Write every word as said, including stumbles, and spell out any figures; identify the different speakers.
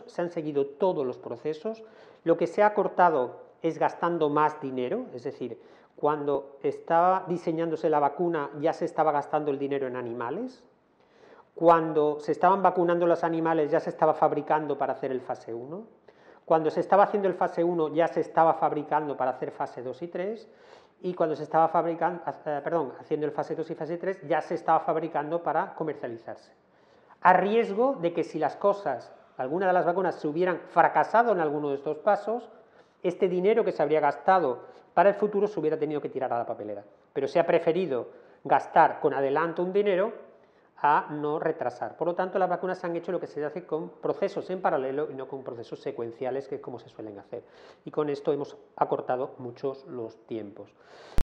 Speaker 1: se han seguido todos los procesos, lo que se ha cortado es gastando más dinero, es decir, cuando estaba diseñándose la vacuna ya se estaba gastando el dinero en animales, cuando se estaban vacunando los animales ya se estaba fabricando para hacer el fase uno, cuando se estaba haciendo el fase uno ya se estaba fabricando para hacer fase dos y tres, y cuando se estaba fabricando, eh, perdón, haciendo el fase dos y fase tres ya se estaba fabricando para comercializarse. A riesgo de que si las cosas, alguna de las vacunas se hubieran fracasado en alguno de estos pasos, este dinero que se habría gastado para el futuro se hubiera tenido que tirar a la papelera. Pero se ha preferido gastar con adelanto un dinero a no retrasar. Por lo tanto, las vacunas se han hecho lo que se hace con procesos en paralelo y no con procesos secuenciales, que es como se suelen hacer. Y con esto hemos acortado muchos los tiempos.